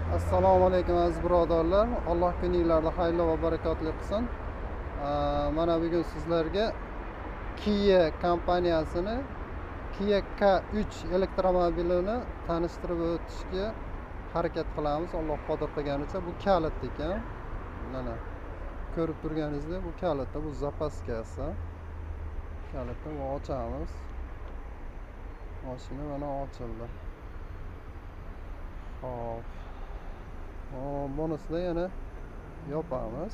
Assalomu alaykum aziz birodarlar. Alloh kuninglarni xayrli va barakotli qilsin. Mana bugun sizlarga Kia kompaniyasini Kia K3 elektromobilini tanishtirib o'tishga harakat qilamiz. Alloh qodir qilganicha bu kalit ekan. Mana ko'rib turganingizdek bu kalitda, bu zapaskasi. Kalitni bu ochamiz. Mashina mana ochildi. Hop. Bunusida yana yopamiz.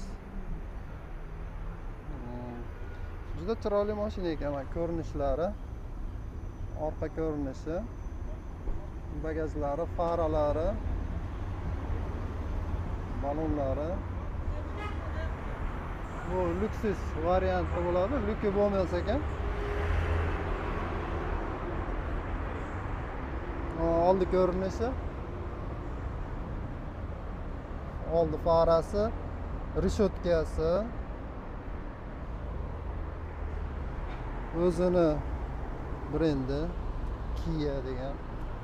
Juda chiroyli mashina ekan, ko'rinishlari, orqa ko'rinishi, bagajlari, faralari, balonlari. Bu luksus varianti bo'ladi, lyuki bo'lmas ekan. Oldi ko'rinishi, oldi farasi, rishotkasi, o'zini brendi Kia degan.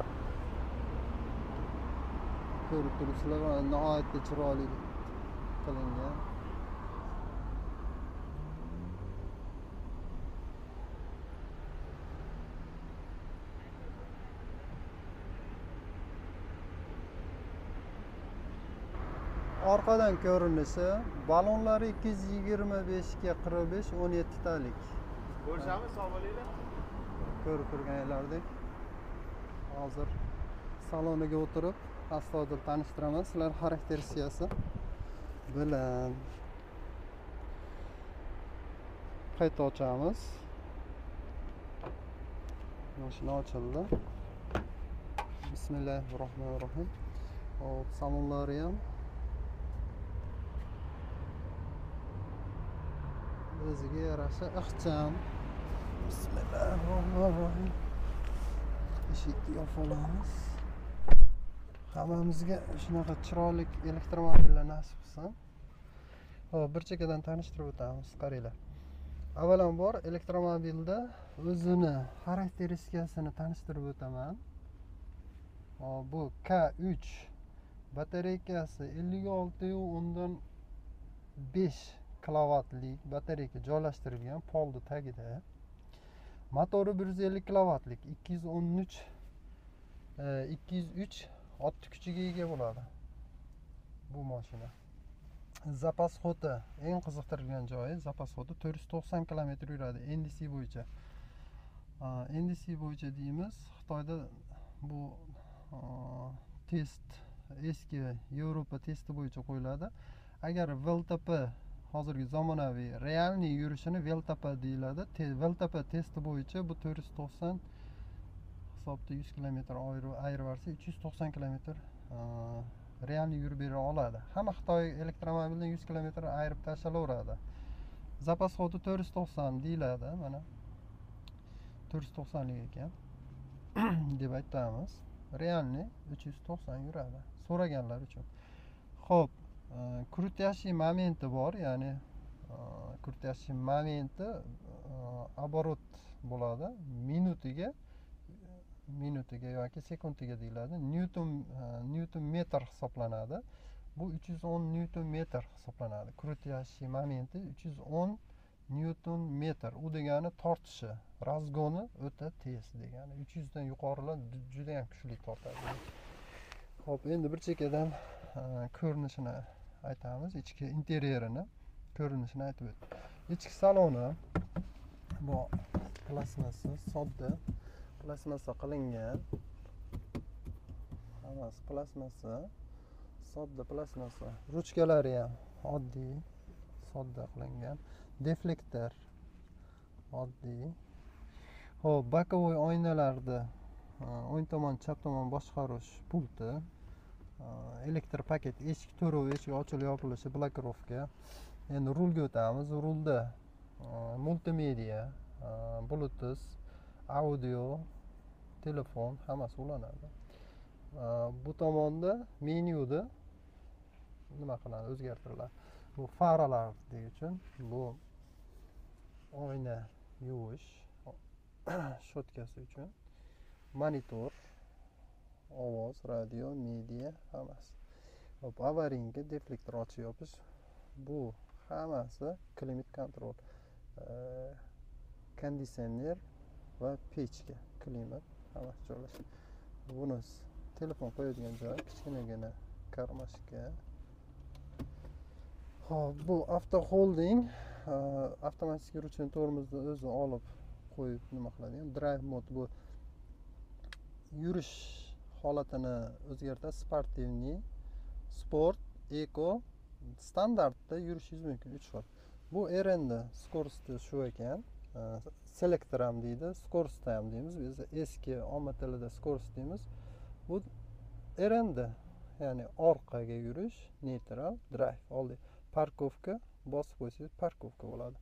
Ko'rib turibsizlar, nihoyatda chiroyli qilingan. Orqadan ko'rinishi, balonlari 225 ga 45 17 talik. Ko'rishamiz, sog' bo'linglar. Ko'rib turganlaringdek. Hozir saloniga o'tirib, astoydil tanishtiraman sizlar xarakteristikasi bilan. Qayta ochamiz. Mashina ochildi. Bismillahirrohmanirrohim. Hop, salonlari ham o'ziga yarasha ixcham. Bismillahirrohmanirrohim. Eshikni yopib olamiz. Hammamizga shunaqa chiroyli elektromobillar nasib qilsin. Hop, bir chekkadan tanishtirib o'tamiz, qaranglar. Avvalambor elektromobilda o'zini xarakteristikasini tanishtirib o'taman. Bu K3 batareykasi 56,5 kilovatlik batareyka joylashtirilgan polni tagida. Motori 150 kilovatlik, 203 ot kuchiga ega bo'ladi bu mashina. Zapas xodi, eng qiziqtirgan joyi zapas xodi 490 km yuradi NDC bo'yicha. NDC bo'yicha deymiz, Xitoyda bu test eski Yevropa testi bo'yicha qo'yiladi. Agar VLTP hozirgi zamonaviy realniy yurishini VLTP deyiladi. VLTP testi bo'yicha bu 490 hisobda 100 km ayriversa 390 km realniy yurib bera oladi. Hamma Xitoy elektromobildan 100 km ayirib tashlaveradi. Zapas xodi 490 deyiladi, mana 490 lik ekan deb aytamiz. Realniy 390 yuradi so'raganlar uchun. Xo'p, крутящий momenti bor, ya'ni крутящий momenti оборот bo'ladi. Minutiga yoki sekundiga deyiladi. Newton metr hisoblanadi. Bu 310 newton metr hisoblanadi. Крутящий momenti 310 newton metr. U degani tortishi, razgoni o'ta tez degani. 300 dan yuqorilar juda ham kuchli tortadi. Xo'p, endi bir chekkadan ko'rinishini aytamiz, ichki interyerini, ko'rinishini aytib o'tdim. Ichki saloni bu plastmassa, sodda plastmassa qilingan. Hammasi plastmassa, sodda plastmassa. Ruchkalari ham oddiy, sodda qilingan. Deflektor oddiy. Xo'p, bokovoy oynalarda o'ng tomon, chap tomon boshqarish pulti, elektr paket, eshik to'rov, eshik ochilib yopilishi, blokirovka. Endi rulga o'tamiz. Rulda multimedia, Bluetooth, audio, telefon hammasi ulanadi. Bu tomonda menyuda nima qiladi, o'zgartiriladi. Bu faralar degan uchun, bu oyna yuvish shotkasi uchun, monitor, ovoz, radio, media hammasi. Hop, avaringga deflektor ochish yopish. Bu hammasi klimat kontrol. Konditsioner va pechka, klimat hammasi joylashgan. Buni telefon qo'yadigan joy, kichkinagina karmashka. Hop, bu avto holding, avtomatik yuruvchi tormozni o'zi olib qo'yib nima qiladigan. Drive mod bu yurish holatini o'zgartiradi. Sportivniy, sport, eko, standartda yurishingiz mumkin 3 xil. Bu RN'da skorosti shu ekan. Selektor ham deydi, skorost ham deymiz. Biz eski omma tilida skorost deymiz. Bu RN'da, ya'ni orqaga yurish, neytral, drive, oldi. Parkovka, bosib qo'ysangiz parkovka bo'ladi.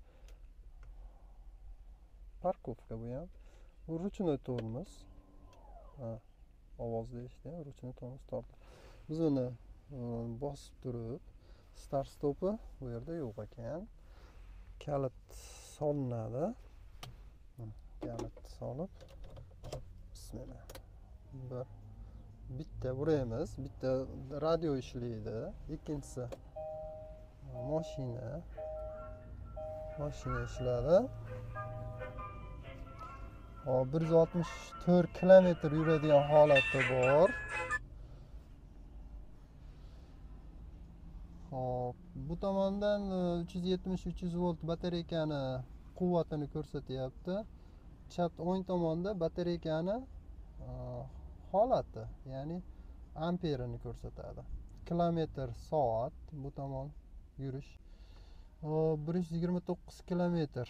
Parkovka bu ham. Bu ruchnoy tormoz. Ovozni eshitdingmi? Ruchnoy tormoz tortdi. Biz uni bosib turib, start stopi bu yerda yo'q ekan. Kalit solinadi. Kalit solib, bismillah. Bitta buraymiz, bitta radio ishlaydi, ikkinchisi mashina ishladi. 164 kilometr yuradigan holati bor. Hop, bu tomondan 370-300 volt batareykani quvvatini ko'rsatyapti. Chap o'ng tomonda batareykani holati, ya'ni amperini ko'rsatadi. Kilometr soat bu tomon yurish. 129 kilometr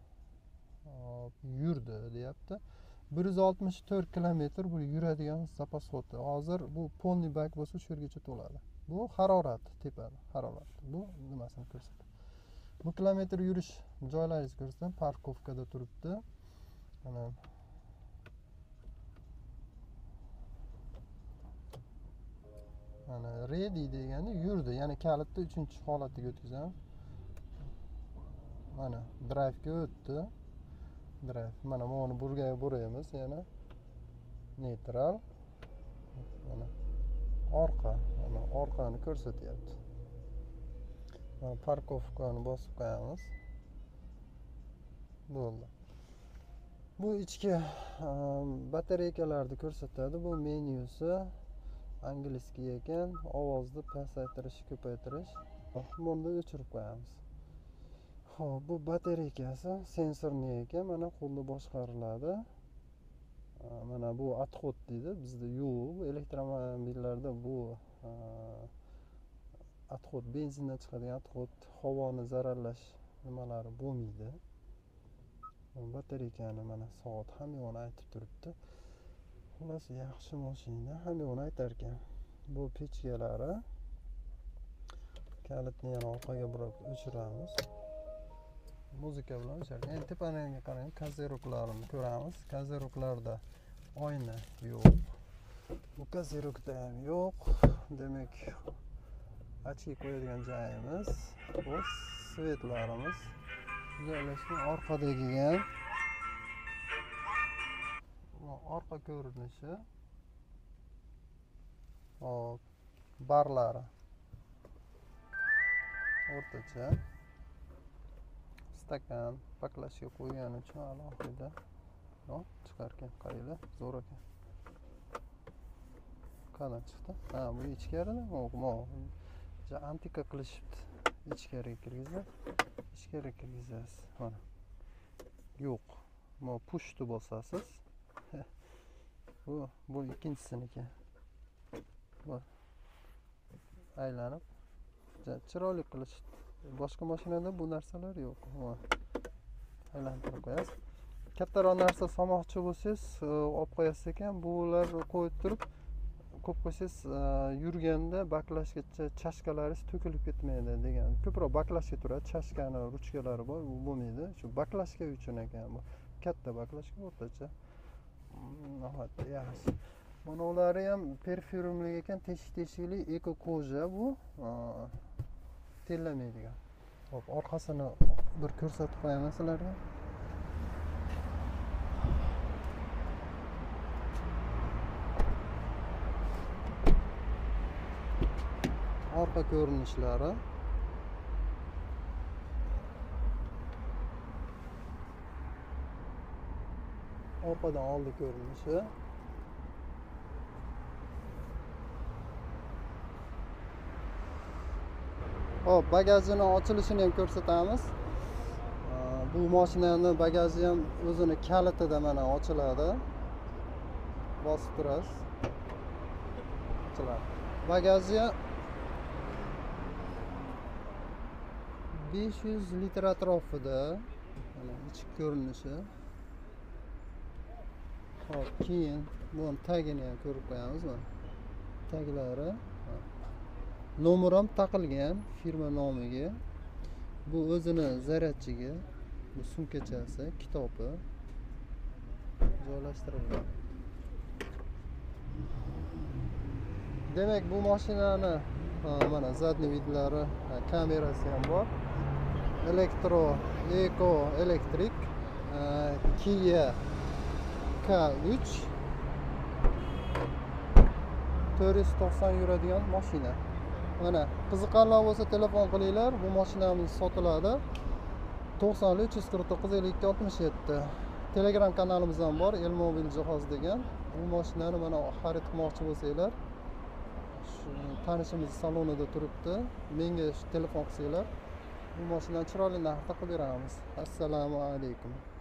yurdi deyapti. 164 kilometr bu yuradigan zapas xoti. Hozir bu polniy bak bo'lsa shu yergacha to'ladi. Bu harorat, tepada harorat. Bu nimasini ko'rsatadi. Bu kilometr yurish joylaringizni ko'rsatadi. Parkovkada turibdi. Mana ready degani yurdi, ya'ni kalitni 3-holatiga o'tkazamiz. Mana drive ga o'tdi. Drive. Mana buni burgaga buraymiz, yana neytral. Mana orqani ko'rsatyapti. Parkovkani bosib qo'yamiz. Bo'ldi. Bu ichki batareykalarni ko'rsatadi. Bu menyusi angliskiy ekan. Ovozni pasaytirish, ko'paytirish. Buni o'chirib qo'yamiz. Xo'p, bu batareykasi sensorli ekan. Mana qo'lda boshqariladi. Mana bu отход deydi. Bizda yo'q. Elektromobillarda bu отход, benzindan chiqadigan отход, havoni zararlash nimalari bo'lmaydi. Batareykani mana soat ham yo'g'ini aytib turibdi. Xullas, yaxshi mashina, ham yo'g'ini aytar ekan. Bu pechkalari. Kalitni yana orqaga burib o'chiramiz. Muzika bilan o'chiramiz. Endi tepaniga qarang, kozeroklarni ko'ramiz. Kozeroklarda oyna yo'q. Bu kozerokda ham yo'q. Demak, ochib qo'yadigan joyimiz. Bu svetlarimiz joylashgan. Orqadagi ham orqa ko'rinishi. Hop, barlari o'rtacha. Stakan paklashga qo'ygan uchun alohida chiqargan. Qaranglar, zo'r ekan. Qanaqa chiqdi? Ha, bu ichkarida, antika qilishibdi. Ichkariga kirgizasiz. Mana. Yo'q. Pushni bosasiz. Bu ikkinchisiniki. Bu aylanib chiroyli qilish. Boshqa mashinada bu narsalar yo'q. Aylantirib qo'yasiz. Kattaroq narsa solmoqchi bo'lsangiz, olib qo'yasiz ekan. Bular qo'yib turib, ko'p qo'ysangiz yurganda baklashgacha chashkalaringiz to'kilib ketmaydi degan. Ko'proq baklashga turadi, chashkani ruchkalari bor, u bo'lmaydi. Shu baklashga uchun ekan bu. Katta baklashga o'rtacha. Nihoyatda yaxshi. Mana ularni ham perfyumli ekan, teshik-teshikli eko koja bu. Tellamaydigan. Hop, orqasini bir ko'rsatib qo'yaman sizlarga. orqa ko'rinishlari. Orqadan oldi ko'rinishi. Hop, bagajini ochilishini ham ko'rsatamiz. Bu mashinani bagaji ham o'zini kalitida mana ochiladi. Bosib turasiz. Ochiladi. Bagaji 500 litr atrofida. Mana ichki ko'rinishi. Hop, keyin buni tagini ham ko'rib qo'yamiz. Mana taglari. Nomer ham taqilgan firma nomiga. Bu o'zini zaryadchiga, bu sumkachasi, kitobi joylashtirilgan. Demak, bu mashinani mana zadniy vidlari, kamerasi ham bor. Eco Electric Kia K3 490 yuradigan mashina. Mana qiziqarli bo'lsa telefon qilinglar. Bu mashinamiz sotiladi. 90 349 52 67. Telegram kanalimiz ham bor, Elmobil jihoz degan. Bu mashinani mana xarid qilmoqchi bo'lsanglar, shu tanishimiz salonida turibdi. Menga telefon qilsanglar, bu mashinani chiroyli narxda qilib beramiz. Assalomu alaykum.